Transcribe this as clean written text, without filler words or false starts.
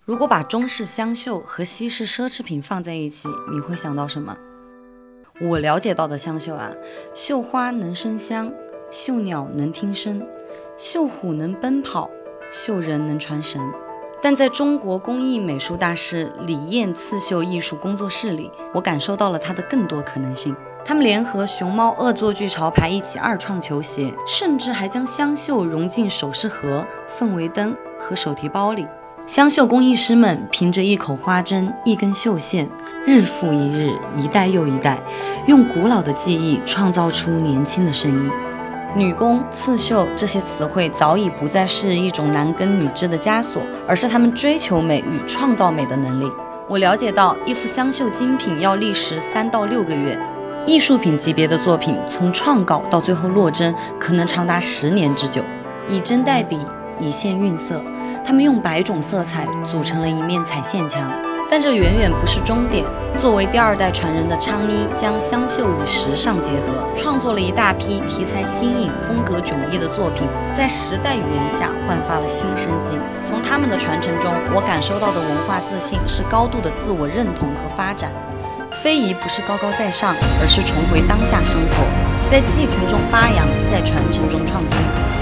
如果把中式香绣和西式奢侈品放在一起，你会想到什么？我了解到的香绣绣花能生香，绣鸟能听声，绣虎能奔跑，绣人能传神。但在中国工艺美术大师李燕刺绣艺术工作室里，我感受到了它的更多可能性。他们联合熊猫恶作剧潮牌一起二创球鞋，甚至还将香绣融进首饰盒、氛围灯和手提包里。香绣工艺师们凭着一口花针、一根绣线，日复一日，一代又一代，用古老的技艺创造出年轻的声音。女工、刺绣这些词汇早已不再是一种男耕女织的枷锁，而是他们追求美与创造美的能力。我了解到，一幅香绣精品要历时3到6个月，艺术品级别的作品从创稿到最后落针，可能长达10年之久。以针代笔，以线晕色，他们用100种色彩组成了一面彩线墙。但这远远不是终点。作为第2代传人的昌妮，将香绣与时尚结合，创作了一大批题材新颖、风格迥异的作品，在时代语言下焕发了新生机。从他们的传承中，我感受到的文化自信是高度的自我认同和发展。非遗不是高高在上，而是重回当下生活，在继承中发扬，在传承中创新。